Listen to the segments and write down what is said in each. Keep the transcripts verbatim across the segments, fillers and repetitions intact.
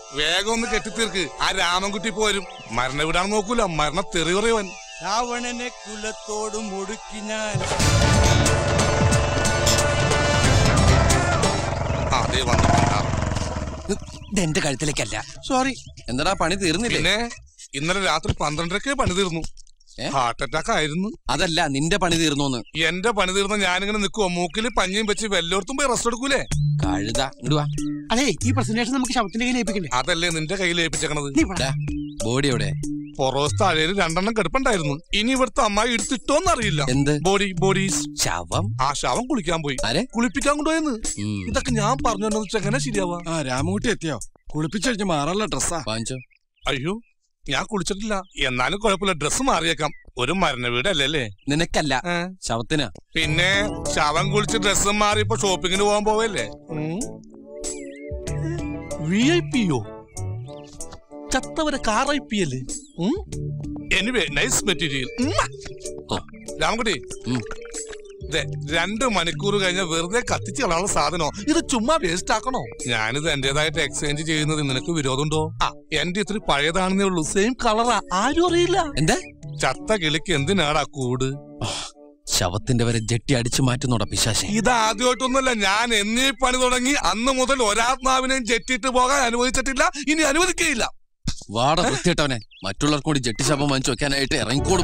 വേഗം ഒന്ന് കെട്ടിത്തീർക്ക്. ആ രാമൻകുട്ടി പോരും. മരണ വിടാൻ നോക്കൂല, മരണ തെറി പറയുവൻ. രാവണനെ കുലത്തോട് മുടുക്കി ഞാൻ. അതെ വന്നിട്ടുണ്ടാ. എന്റെ കഴുത്തിലേക്കല്ല. സോറി. എന്താ പണി തീർന്നില്ലേ? പിന്നെ ഇന്നലെ രാത്രി പന്ത്രണ്ടരക്കെ പണി തീർന്നു. ഹാർട്ട് അറ്റാക്ക് ആയിരുന്നു. അതല്ല, നിന്റെ പണി തീർന്നു. എന്റെ പണി തീർന്ന ഞാനിങ്ങനെ നിക്കുവോ? മൂക്കില് പഞ്ഞിയും വെച്ച് വല്ലോടത്തും പോയി റെസ്റ്റ് എടുക്കൂലേ? കഴുത ഇടുവാ. അതെ, ഈ പ്രസന്റേഷൻ നമുക്ക് ശവത്തിന്റെ കയ്യിൽ ഏൽപ്പിക്കണ്ടേ? അതല്ലേ നിന്റെ കയ്യിൽ ഏൽപ്പിച്ചേക്കണത്. ബോഡി എവിടെ? പൊറോസ് താഴേല് രണ്ടെണ്ണം കിടപ്പുണ്ടായിരുന്നു. ഇനി ഇവിടുത്തെ അമ്മായി എടുത്തിട്ടോന്നറിയില്ല. എന്ത് ബോഡി? ബോഡീസ്. ശവം? ആ ശവം കുളിക്കാൻ പോയി. കുളിപ്പിക്കാൻ കൊണ്ടുപോയെന്ന്. ഇതൊക്കെ ഞാൻ പറഞ്ഞു എങ്ങനെ ശരിയാവാ? ആ രാമകുട്ടി എത്തിയോ? കുളിപ്പിച്ചഴിഞ്ഞ് മാറാനുള്ള ഡ്രസ്സാ. അയ്യോ, ഞാൻ കുളിച്ചിട്ടില്ല. എന്നാലും കുഴപ്പമില്ല, ഡ്രസ്സ് മാറിയേക്കാം. ഒരു മരണ വീടല്ലേ? നിനക്കല്ല, ശവത്തിനാ. പിന്നെ ശവം കുളിച്ച് ഡ്രസ്സും മാറി ഇപ്പൊ ഷോപ്പിങ്ങിന് പോകാൻ പോവല്ലേ? വി ഐ പിയോ? ചത്തവരെ കാർ ഐ പി അല്ലേ? Anyway nice material. രാമകുട്ടി, രണ്ട് മണിക്കൂർ കഴിഞ്ഞ വെറുതെ കത്തിച്ച് കളയാനുള്ള സാധനോ? ഇത് ചുമ്മാ വേസ്റ്റ് ആക്കണോ? ഞാനിത് എന്റേതായിട്ട് എക്സ്ചേഞ്ച് ചെയ്യുന്നത് നിനക്ക് വിരോധമുണ്ടോ? ആ, എന്റെ ഇത്തിരി പഴയതാണെന്നേ ഉള്ളൂ. സെയിം കളറാ, ആരും അറിയില്ല. എന്താ? ചത്ത കിളിക്ക് എന്തിനാടാ കൂട്? ശവത്തിന്റെ വരെ ജെട്ടി അടിച്ചു മാറ്റുന്നോടാ പിശാശേ. ഇത് ആദ്യമായിട്ടൊന്നുമല്ല. ഞാൻ എന്നീ പണി തുടങ്ങി അന്ന് മുതൽ ഒരാത്മാവിനെയും ജെട്ടിട്ട് പോകാൻ അനുവദിച്ചിട്ടില്ല, ഇനി അനുവദിക്കുകയില്ല. വാട വൃത്തിയിട്ടവനെ. മറ്റുള്ളവർക്ക് കൂടി ജെട്ടി ശവം വാങ്ങിച്ചു വെക്കാനായിട്ട് ഇറങ്ങിക്കോടും.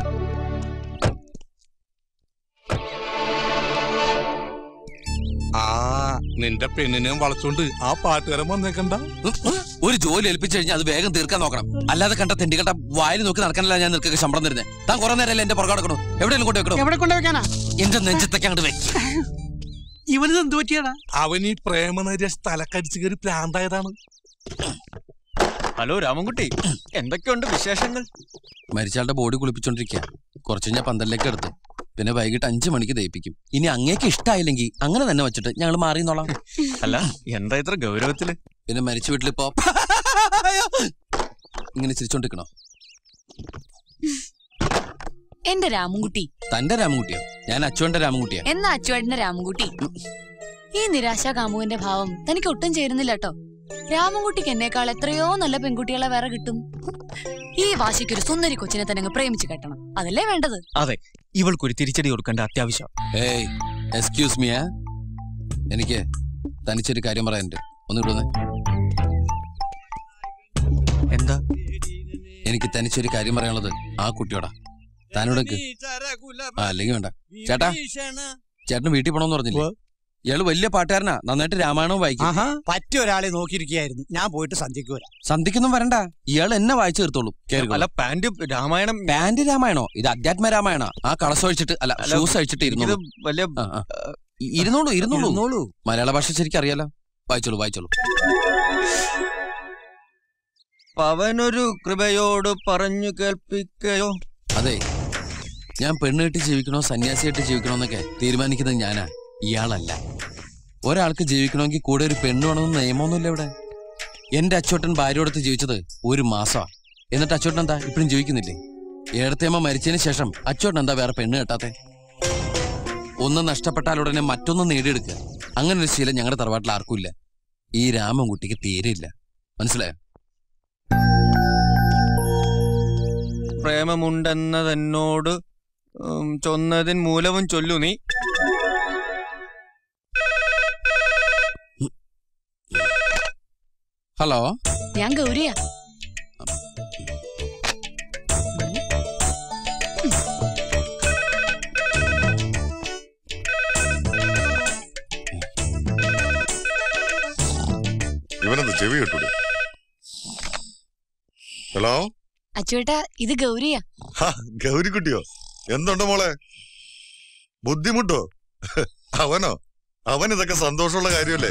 ആ, നിന്റെ പെണ്ണിനെയും വളച്ചോണ്ട് ആ പാട്ടുകാരൻ വന്നേക്കണ്ട. ഒരു ജോലി ഏൽപ്പിച്ചു കഴിഞ്ഞാൽ അത് വേഗം തീർക്കാൻ നോക്കണം. അല്ലാതെ കണ്ട തെണ്ടി കണ്ട വായിൽ നോക്കി നടക്കാനല്ല ഞാൻ നിനക്കൊക്കെ ശമ്പളം തരുന്നത്. താൻ കുറെ നേരമല്ലേ എന്റെ പുറകെ നടക്കണോ? എവിടെയെങ്കിലും കൊണ്ട് വെക്കണോ? എവിടെ കൊണ്ടുവെക്കാനാ? എന്റെ നെഞ്ചത്തൊക്കെ അങ്ങോട്ട് വെക്ക. ഇവനിത് എന്ത് പറ്റിയാടാ? അവൻ ഈ പ്രേമനര്യ തലക്കടിച്ചു കയറി പ്രാന്തായതാണ്. ഹലോ രാമൻകുട്ടി, എന്തൊക്കെയുണ്ട് വിശേഷങ്ങൾ? മരിച്ചാളുടെ ബോഡി കുളിപ്പിച്ചോണ്ടിരിക്കുക. കുറച്ച് ഞാൻ പന്തലിലേക്ക് എടുത്തു. പിന്നെ വൈകിട്ട് അഞ്ചു മണിക്ക് ദയിപ്പിക്കും. ഇനി അങ്ങേക്ക് ഇഷ്ടമായില്ലെങ്കിൽ അങ്ങനെ തന്നെ വെച്ചിട്ട് ഞങ്ങൾ മാറിന്നോളാം. അല്ല, എന്താ ഇത്ര ഗൗരവത്തില്? പിന്നെ മരിച്ച വീട്ടിലിപ്പോ ഇങ്ങനെ ചിരിച്ചോണ്ടിരിക്കണോ? എന്റെ രാമൻകുട്ടി. തന്റെ രാമൻകുട്ടിയോ? ഞാൻ അച്ചുവന്റെ രാമൻകുട്ടിയാ. എന്നാ അച്ചുവേട്ടന്റെ രാമൻകുട്ടി. ഈ നിരാശാ കാമുവിന്റെ ഭാവം തനിക്ക് ഒട്ടും ചേരുന്നില്ല കേട്ടോ. രാമൻകുട്ടിക്ക് എന്നേക്കാൾ എത്രയോ നല്ല പെൺകുട്ടികളെ വേറെ കിട്ടും. ഈ വാശിക്കൊരു സുന്ദരി കൊച്ചിനെ തന്നെ പ്രേമിച്ച് കെട്ടണം, അതല്ലേ വേണ്ടത്? അതെ, ഇവൾക്കൊരു തിരിച്ചടി കൊടുക്കേണ്ട അത്യാവശ്യം. ഏയ് എക്സ്ക്യൂസ് മീ, എനിക്ക് തനിച്ചൊരു കാര്യം പറയാനുണ്ട്. ഒന്ന് കിട്ടുന്നേ. എന്താ? എനിക്ക് തനിച്ചൊരു കാര്യം പറയാനുള്ളത് ആ കുട്ടിയോടാ. താനോടൊക്കെ ആ അല്ലെങ്കിൽ വേണ്ട. ചേട്ടാ, ചേട്ടന് വീട്ടിൽ പോണോന്ന് പറഞ്ഞില്ലേ? ഇയാള് വലിയ പാട്ടുകാരനാ, നന്നായിട്ട് രാമായണവും വായിക്കും. പറ്റിയ ഒരാളെ നോക്കിയിരിക്കുകയായിരുന്നു. ഞാൻ പോയിട്ട് സന്ധ്യക്ക് വരാം. സന്ധ്യക്കൊന്നും വരണ്ട, ഇയാൾ എന്നെ വായിച്ചു തീർത്തോളൂ. അല്ല, പാന്റ് രാമായണം. പാന്റ് രാമായണോ? ഇത് അധ്യാത്മ രാമായണ. ആ കളസം അഴിച്ചിട്ട് അല്ല ഷൂസ് അഴിച്ചിട്ട് ഇരുന്നോളൂ. ഇരുന്നോളൂ ഇരുന്നോളൂ മലയാള ഭാഷ ശരിക്കും അറിയാലോ. വായിച്ചോളൂ വായിച്ചോളൂ. പവനൊരു കൃപയോട് പറഞ്ഞു കേൾപ്പിക്കയോ. അതെ, ഞാൻ പെണ്ണ് കെട്ടി ജീവിക്കണോ സന്യാസിയായിട്ട് ജീവിക്കണോന്നൊക്കെ തീരുമാനിക്കുന്നത് ഞാനാ, ഇയാളല്ല. ഒരാൾക്ക് ജീവിക്കണമെങ്കിൽ കൂടെ ഒരു പെണ്ണ് വേണമെന്ന് നിയമമൊന്നുമില്ല ഇവിടെ. എന്റെ അച്ചോട്ടൻ ഭാര്യയോടത്ത് ജീവിച്ചത് ഒരു മാസമാ. എന്നിട്ട് അച്ചോട്ടൻ എന്താ ഇപ്പഴും ജീവിക്കുന്നില്ലേ? ഏടത്തേമ്മ മരിച്ചതിന് ശേഷം അച്ചോട്ടൻ എന്താ വേറെ പെണ്ണ് കെട്ടാത്തെ? ഒന്ന് നഷ്ടപ്പെട്ടാൽ ഉടനെ മറ്റൊന്ന് നേടിയെടുക്കുക, അങ്ങനെ ഒരു ശീലം ഞങ്ങളുടെ തറവാട്ടിൽ ആർക്കും ഇല്ല. ഈ രാമൻകുട്ടിക്ക് തീരെയില്ല. മനസ്സിലായോ? പ്രേമമുണ്ടെന്നതെന്നോട് ചൊന്നതിൻ മൂലവും ചൊല്ലു നീ. ഹലോ, ഞാൻ ഗൗരിയാ. ഇവനെന്ത് ചെവി കേട്ടൂടെ? ഹലോ അച്ചുവേട്ടാ, ഇത് ഗൗരിയാ. ഗൗരിക്കുട്ടിയോ? എന്തുണ്ടോ മോളെ? ബുദ്ധിമുട്ടോ? അവനോ? അവൻ ഇതൊക്കെ സന്തോഷമുള്ള കാര്യമല്ലേ?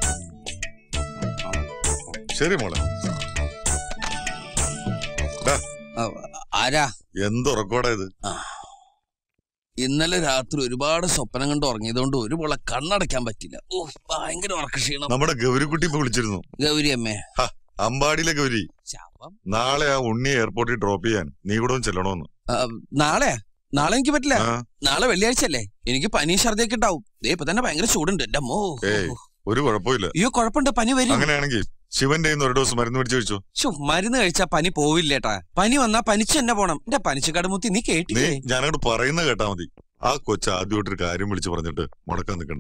ശരി മോളെ. ആരാ? എന്തുറക്കോടാ ഇത്? ഇന്നലെ രാത്രി ഒരുപാട് സ്വപ്നം കണ്ട് ഉറങ്ങിയതുകൊണ്ട് ഒരു പോളെ കണ്ണടയ്ക്കാൻ പറ്റില്ല. ഓ, ഭയങ്കര ഉറക്കക്ഷീണം. നമ്മുടെ ഗൗരിക്കുട്ടി ഇപ്പൊ വിളിച്ചിരുന്നു. ഗൗരി അമ്മേ? അമ്പാടിയിലെ ഗൗരി. നാളെ ആ ഉണ്ണി എയർപോർട്ടിൽ ഡ്രോപ്പ് ചെയ്യാൻ നീ കൂടെ ചെല്ലണോന്ന്. നാളെ? നാളെ എനിക്ക് പറ്റില്ല. നാളെ വെള്ളിയാഴ്ച അല്ലേ? എനിക്ക് പനി ഛർദിയൊക്കെ ഉണ്ടാവും. ഇപ്പൊ തന്നെ ഭയങ്കര ചൂടുണ്ട്. എന്റെ അമ്മോ. ഒരു കുഴപ്പമില്ല. അയ്യോ കുഴപ്പമുണ്ട്, പനി വരും. അങ്ങനെയാണെങ്കിൽ ശിവന്റെ ഒരു ഡോസ് മരുന്ന് മേടിച്ചു കഴിച്ചോ? ശോ, മരുന്ന് കഴിച്ചാ പനി പോവില്ലേട്ടാ. പനി വന്നാ പനിച്ചു തന്നെ പോണം. എന്റെ പനിച്ചു കടമുത്തി നീ നീ കേട്ടില്ലേ? ഞാനങ്ങോട്ട് പറയുന്ന കേട്ടാ മതി. ആ കൊച്ച ആദ്യമായിട്ടൊരു കാര്യം വിളിച്ചു പറഞ്ഞിട്ട് മുടക്കാൻ നിൽക്കണ്ട.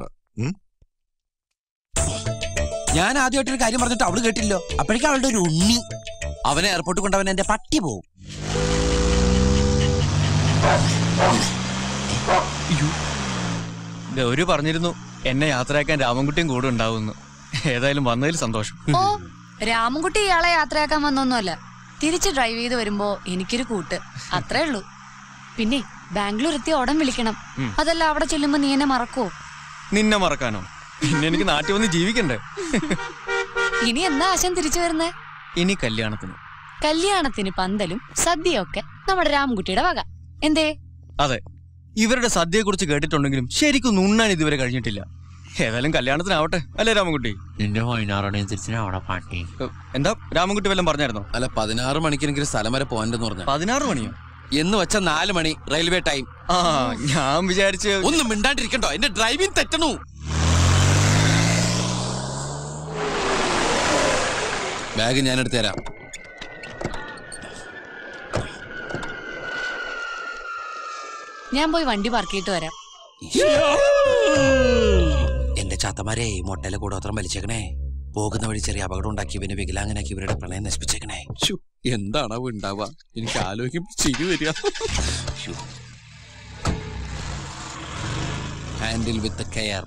ഞാൻ ആദ്യമായിട്ടൊരു കാര്യം പറഞ്ഞിട്ട് അവള് കേട്ടില്ലോ. അപ്പോഴേക്കും അവളുടെ ഒരു ഉണ്ണി. അവനെ എയർപോർട്ടിൽ കൊണ്ടവൻ എന്റെ പട്ടി പോവും. ഗൗരി പറഞ്ഞിരുന്നു എന്നെ യാത്രയാക്കാൻ രാമൻകുട്ടിയും കൂടെ ഉണ്ടാവുന്നു. ഏതായാലും വന്നതിൽ സന്തോഷം. ഓ, രാമൻകുട്ടി ഇയാളെ യാത്രയാക്കാൻ വന്നൊന്നുമല്ല. തിരിച്ച് ഡ്രൈവ് ചെയ്ത് വരുമ്പോ എനിക്കൊരു കൂട്ട്, അത്രേ ഉള്ളൂ. പിന്നെ ബാംഗ്ലൂർ എത്തി ഉടൻ വിളിക്കണം. അതല്ല അവിടെ ചെല്ലുമ്പോ നീ എന്നെ മറക്കോ? നിന്നെ മറക്കാനോ? പിന്നെ എനിക്ക് നാട്ടിൽ വന്ന് ജീവിക്കണ്ടേ? ഇനി എന്നാ ആശം തിരിച്ചു വരുന്നേ? ഇനി കല്യാണത്തിന്. കല്യാണത്തിന് പന്തലും സദ്യയൊക്കെ നമ്മുടെ രാമൻകുട്ടിയുടെ വക. എന്തേ? അതെ, ഇവരുടെ സദ്യയെ കുറിച്ച് കേട്ടിട്ടുണ്ടെങ്കിലും ശരിക്കും നുണ്ണാൻ ഇതുവരെ കഴിഞ്ഞിട്ടില്ല. ഏതായാലും കല്യാണത്തിനാവട്ടെ അല്ലേ രാമൻകുട്ടി? നിന്റെ വൈകുന്നേരം പാട്ടി. എന്താ രാമൻകുട്ടി വല്ലതും പറഞ്ഞായിരുന്നോ? അല്ല, പതിനാറ് മണിക്കെങ്കിലും സ്ഥലം വരെ പോകാനെന്ന് പറഞ്ഞു. പതിനാറ് മണിയോ? എന്ന് വെച്ച നാല് മണി റെയിൽവേ ടൈം. ആ, ഞാൻ വിചാരിച്ച് ഒന്നും മിണ്ടാണ്ടിരിക്കണ്ടോ? എന്റെ ഡ്രൈവിംഗ് തെറ്റണു. ബാഗ് ഞാൻ എടുത്തു തരാം. ഞാൻ പോയി വണ്ടി പാർക്ക് ചെയ്തിട്ട് വരാം. എന്റെ ചാത്തമാരെ മൊട്ടയിലെ കൂടോത്രം വലിച്ചേക്കണേ. പോകുന്ന വഴി ചെറിയ അപകടം ഉണ്ടാക്കി ഇവനെ വികലാങ്ങനാക്കി ഇവരുടെ പ്രണയം നശിപ്പിച്ചേക്കണേ. എന്താണോ ഉണ്ടാവുക? എനിക്ക് ആലോചിക്കുമ്പോൾ ചിരി വരിക. Handle with care.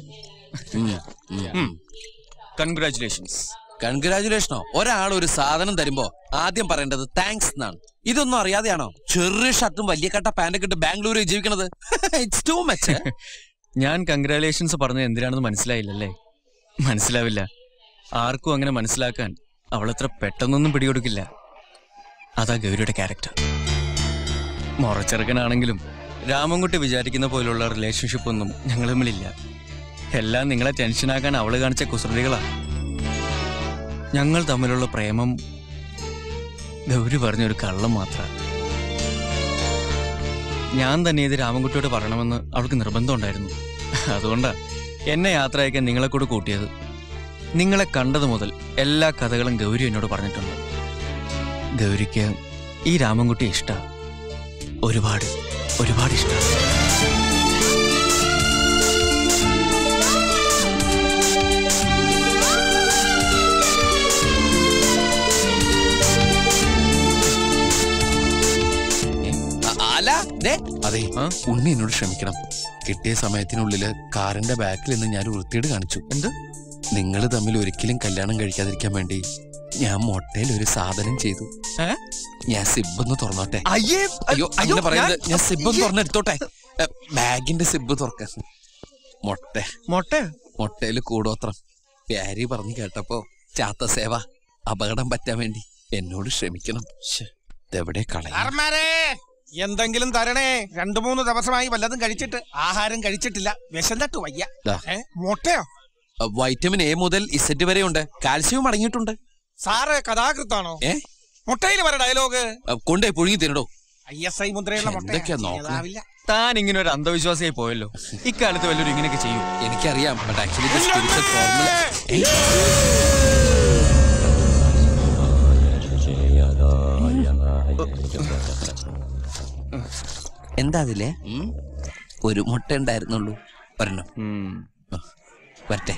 കൺഗ്രാറ്റുലേഷൻസ്. കൺഗ്രാറ്റുലേഷനോ? ഒരാൾ ഒരു സാധനം തരുമ്പോ ആദ്യം പറയേണ്ടത് താങ്ക്സ് എന്നാണ്. ഇതൊന്നും അറിയാതെയാണോ ചെറിയ ഷർട്ടും വലിയ കട്ട പാൻറ്റൊക്കെ ഇട്ട് ബാംഗ്ലൂരിൽ ജീവിക്കണത്? It's too much. ഞാൻ കൺഗ്രാറ്റുലേഷൻസ് പറഞ്ഞത് എന്തിനാണെന്ന് മനസ്സിലായില്ലല്ലേ? മനസ്സിലാവില്ല. ആർക്കും അങ്ങനെ മനസ്സിലാക്കാൻ അവളത്ര പെട്ടെന്നൊന്നും പിടികൊടുക്കില്ല. അതാ ഗൗരിയുടെ ക്യാരക്ടർ. മുറച്ചെറുക്കനാണെങ്കിലും രാമൻകുട്ടി വിചാരിക്കുന്ന പോലുള്ള റിലേഷൻഷിപ്പ് ഒന്നും ഞങ്ങൾ തമ്മിലില്ല. എല്ലാം നിങ്ങളെ ടെൻഷനാക്കാൻ അവള് കാണിച്ച കുസൃതികളാ. ഞങ്ങൾ തമ്മിലുള്ള പ്രേമം ഗൗരി പറഞ്ഞൊരു കള്ളം മാത്രം. ഞാൻ തന്നെ ഇത് രാമൻകുട്ടിയോട് പറയണമെന്ന് അവൾക്ക് നിർബന്ധം ഉണ്ടായിരുന്നു. അതുകൊണ്ടാ എന്നെ യാത്ര അയക്കാൻ നിങ്ങളെ കൂടെ കൂട്ടിയത്. നിങ്ങളെ കണ്ടത് മുതൽ എല്ലാ കഥകളും ഗൗരി എന്നോട് പറഞ്ഞിട്ടുണ്ട്. ഗൗരിക്ക് ഈ രാമൻകുട്ടി ഇഷ്ടാ, ഒരുപാട് ഒരുപാട് ഇഷ്ടം. അതെ, ഉണ്ണി എന്നോട് ക്ഷമിക്കണം. കിട്ടിയ സമയത്തിനുള്ളില് കാറിന്റെ ബാക്കിൽ നിന്ന് ഞാൻ വൃത്തിയോട് കാണിച്ചു. എന്ത്? നിങ്ങൾ തമ്മിൽ ഒരിക്കലും കല്യാണം കഴിക്കാതിരിക്കാൻ വേണ്ടി ഞാൻ മൊട്ടയിൽ ഒരു സാധനം ചെയ്തു. ഞാൻ സിബ് തുറന്നോട്ടെ? അയ്യോ, അങ്ങനെ പറയുന്നത്. ഞാൻ സിബ് തുറന്നെടുത്തോട്ടെ? ബാഗിന്റെ സിബ് തുറക്കാൻ. മൊട്ട മൊട്ട മൊട്ടയില് കൂടോത്രം പ്യാരി പറഞ്ഞു കേട്ടപ്പോ ചാത്ത സേവ അപകടം പറ്റാൻ വേണ്ടി എന്നോട് ക്ഷമിക്കണം. ഇതെവിടെ കളയാ? എന്തെങ്കിലും തരണേ. രണ്ടു മൂന്ന് ദിവസമായി വല്ലതും കഴിച്ചിട്ട് ആഹാരം കഴിച്ചിട്ടില്ല. വിശന്നിട്ട് വയ്യ. മുട്ടയോ? വൈറ്റമിൻ എ മുതൽ ഇസെറ്റ് വരെ ഉണ്ട്. കാൽസ്യവും അടങ്ങിയിട്ടുണ്ട്. സാറ് കഥാകൃത്താണോ? ഏ, മുട്ടയിൽ വരെ ഡയലോഗ് കൊണ്ടേ പുഴുങ്ങി തിന്നടോ. ഐ എസ് ഐ മുദ്രയുള്ള മുട്ട. താൻ ഇങ്ങനെ ഒരു അന്ധവിശ്വാസിയായി പോയല്ലോ. ഇക്കാലത്ത് വല്ലൊരു ഇങ്ങനെയൊക്കെ ചെയ്യൂ. എനിക്കറിയാം. But actually spiritual formula. എന്താ അതില്ലേ? ഒരു മുട്ട ഉണ്ടായിരുന്നുള്ളൂ, ഒരെണ്ണം. വരട്ടെ.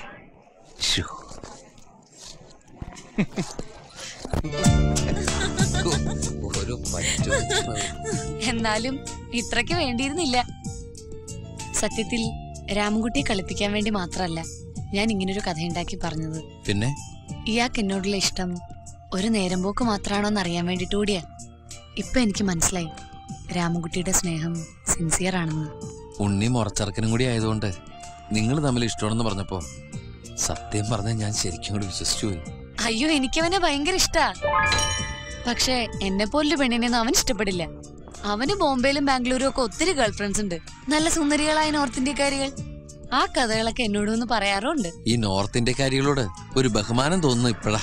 എന്നാലും ഇത്രയ്ക്ക് വേണ്ടിയിരുന്നില്ല. സത്യത്തിൽ രാമൻകുട്ടിയെ കളിപ്പിക്കാൻ വേണ്ടി മാത്രല്ല ഞാൻ ഇങ്ങനൊരു കഥയുണ്ടാക്കി പറഞ്ഞത്. പിന്നെ ഇയാൾക്ക് എന്നോടുള്ള ഇഷ്ടം ഒരു നേരം പോക്ക് മാത്രമാണോന്ന് അറിയാൻ വേണ്ടിട്ട് കൂടിയാ. ഇപ്പൊ എനിക്ക് മനസ്സിലായി രാമൻകുട്ടിയുടെ സ്നേഹം സിൻസിയർ ആണെന്ന്. ഉണ്ണി മുറച്ചെറുക്കനും കൂടി ആയതുകൊണ്ട് നിങ്ങൾ തമ്മിൽ ഇഷ്ടമാണെന്ന് പറഞ്ഞപ്പോ സത്യം പറഞ്ഞ ഞാൻ ശരിക്കും കൂടി വിശ്വസിച്ചു പോയി. അയ്യോ, എനിക്കവനെ ഭയങ്കര ഇഷ്ടാ. പക്ഷെ എന്നെ പോലൊരു പെണ്ണിനെയൊന്നും അവൻ ഇഷ്ടപ്പെടില്ല. അവന് ബോംബെയിലും ബാംഗ്ലൂരും ഒക്കെ ഒത്തിരി ഗേൾ ഫ്രണ്ട്സ് ഉണ്ട്, നല്ല സുന്ദരികളായ നോർത്ത് ഇന്ത്യക്കാരികൾ. ആ കഥകളൊക്കെ എന്നോടൊന്ന് പറയാറുണ്ട്. ഈ നോർത്ത് ഇന്ത്യക്കാരികളോട് ഒരു ബഹുമാനം തോന്നുന്നു ഇപ്പഴാ.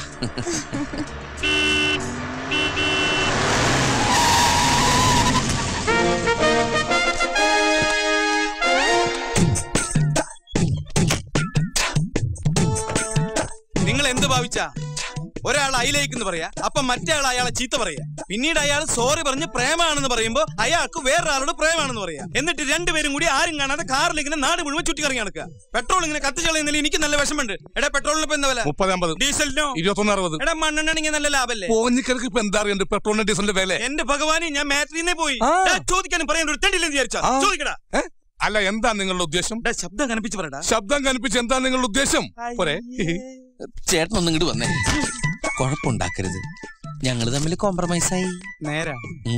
നിങ്ങൾ എന്ത് ഭാവിച്ച ഒരാൾ ഐലേക്ക് എന്ന് പറയാ, അപ്പൊ മറ്റേ ആൾ അയാളെ ചീത്ത പറയാ, പിന്നീട് അയാൾ സോറി പറഞ്ഞ് പ്രേമാണെന്ന് പറയുമ്പോ അയാൾക്ക് വേറൊരാളോട് പ്രേമാണെന്ന് പറയാ. എന്നിട്ട് രണ്ടുപേരും കൂടി ആരും കാണാതെ കാറിൽ ഇങ്ങനെ നാട് മുഴുവൻ ചുറ്റി കറങ്ങി നടക്കുക. പെട്രോൾ ഇങ്ങനെ കത്തിച്ചളയുന്നതിൽ എനിക്ക് നല്ല വിഷമുണ്ട്. എടാ പെട്രോളിന് ഇപ്പൊ എന്താ വില? മുപ്പത് അമ്പത്. ഡീസലിനോ? ഇരുപത്തൊന്ന് അറുപത്. എടാ മണ്ണെണ്ണ നല്ല ലാഭല്ലേ? പോഞ്ഞിക്കർക്ക് ഇപ്പൊ എന്താ അറിയണ്ട് പെട്രോളിന്റെ ഡീസലിന്റെ വില? എന്റെ ഭഗവാനെ, ഞാൻ മാറ്ററിനെ പോയി ചോദിക്കാനും പറയാൻ ഒരു തെണ്ടില്ലെന്ന് വിചാരിച്ചാ. ചോദിക്കടാ. അല്ല, എന്താ നിങ്ങളുടെ ഉദ്ദേശം? ശബ്ദം കനപ്പിച്ച് പറയടാ. ശബ്ദം കനപ്പിച്ച് എന്താ നിങ്ങളുടെ ഉദ്ദേശം? പോരെ, ചേട്ടനൊന്നും ഇങ്ങോട്ട് വന്നേ. കുഴപ്പമുണ്ടാക്കരുത്, ഞങ്ങള് തമ്മിൽ കോംപ്രമൈസ് ആയി. നേരാ?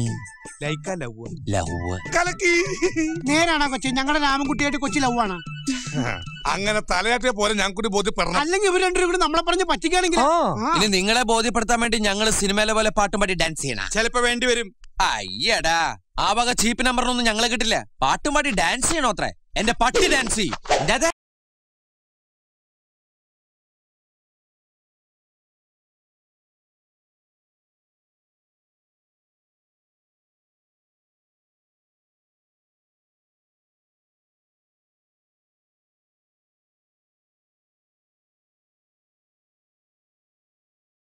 ലവ് കലക്കി. നേരാണോ കൊച്ചി? ഞങ്ങളുടെ രാമൻകുട്ടിയായിട്ട് കൊച്ചി ലവ് ആണ്. അങ്ങനെ തലയാട്ടിയ പോലെ ഞാൻ കൂടി ബോധ്യപ്പെടണം. അല്ലെങ്കിൽ ഇവർ രണ്ടുപേരും കൂടി നമ്മളെ പറഞ്ഞ് പറ്റിക്കുകയാണെങ്കിൽ ഇനി നിങ്ങളെ ബോധ്യപ്പെടുത്താൻ വേണ്ടി ഞങ്ങള് സിനിമയിലെ പോലെ പാട്ടും പാടി ഡാൻസ് ചെയ്യണം. ചിലപ്പോ വേണ്ടി വരും. അയ്യടാ, ആ വക ചീപ്പ് നമ്പറിനൊന്നും ഞങ്ങളെ കിട്ടില്ല. പാട്ടും പാടി ഡാൻസ് ചെയ്യണോ അത്രേ? എന്റെ പട്ടി ഡാൻസ് ചെയ്യും.